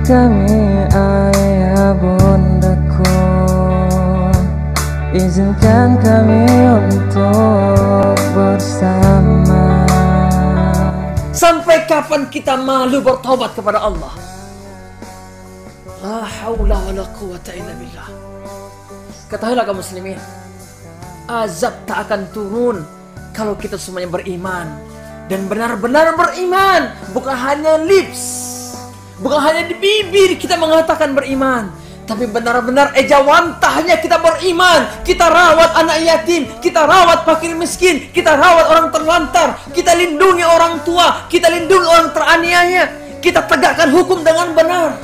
kami ayah bundaku, izinkan kami untuk bersama. Sampai kapan kita malu bertobat kepada Allah? La haula wa la quwata illa billah. Ketahuilah kaum muslimin, azab tak akan turun kalau kita semuanya beriman. Dan benar-benar beriman, bukan hanya lips, bukan hanya di bibir kita mengatakan beriman, tapi benar-benar ejawantahnya kita beriman. Kita rawat anak yatim, kita rawat fakir miskin, kita rawat orang terlantar, kita lindungi orang tua, kita lindungi orang teraniaya, kita tegakkan hukum dengan benar.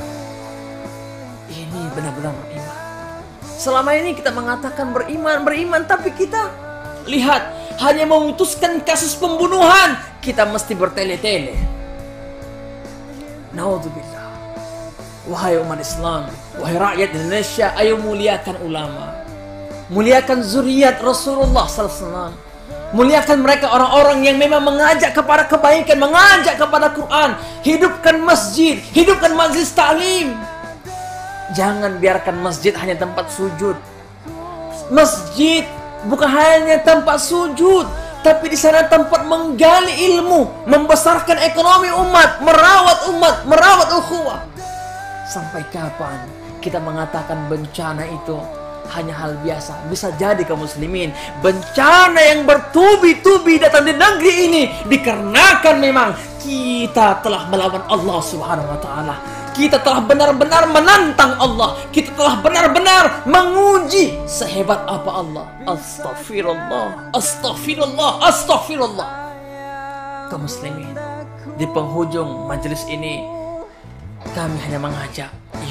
Ini benar-benar beriman. Selama ini kita mengatakan beriman, tapi kita lihat hanya memutuskan kasus pembunuhan, kita mesti bertele-tele. Naudzubillah. Wahai umat Islam, wahai rakyat Indonesia, ayo muliakan ulama, muliakan zuriat Rasulullah SAW, muliakan mereka orang-orang yang memang mengajak kepada kebaikan, mengajak kepada Quran. Hidupkan masjid, hidupkan majlis ta'lim. Jangan biarkan masjid hanya tempat sujud. Masjid bukan hanya tempat sujud, tapi di sana tempat menggali ilmu, membesarkan ekonomi umat, merawat ukhuwah. Sampai kapan kita mengatakan bencana itu hanya hal biasa? Bisa jadi kaum muslimin, bencana yang bertubi-tubi datang di negeri ini dikarenakan memang kita telah melawan Allah Subhanahu wa taala. Kita telah benar-benar menantang Allah. Kita telah benar-benar menguji sehebat apa Allah. Astaghfirullah, astaghfirullah, astaghfirullah. Kaum muslimin, di penghujung majelis ini kami hanya mengajak,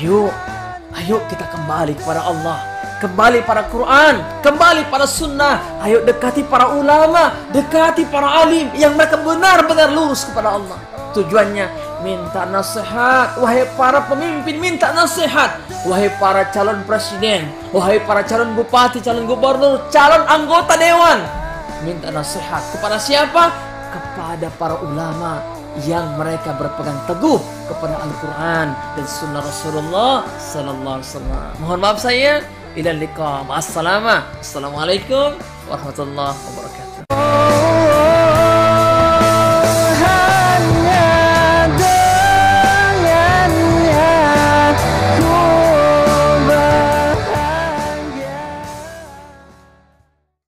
ayo kita kembali kepada Allah, kembali pada Quran, kembali pada sunnah. Ayo dekati para ulama, dekati para alim yang mereka benar-benar lurus kepada Allah. Tujuannya minta nasihat. Wahai para pemimpin, minta nasihat. Wahai para calon presiden, wahai para calon bupati, calon gubernur, calon anggota dewan, minta nasihat kepada siapa? Kepada para ulama yang mereka berpegang teguh kepada Al-Quran dan sunnah Rasulullah Sallallahu Alaihi Wasallam. Mohon maaf saya. Ila liqa. Assalamualaikum warahmatullahi wabarakatuh.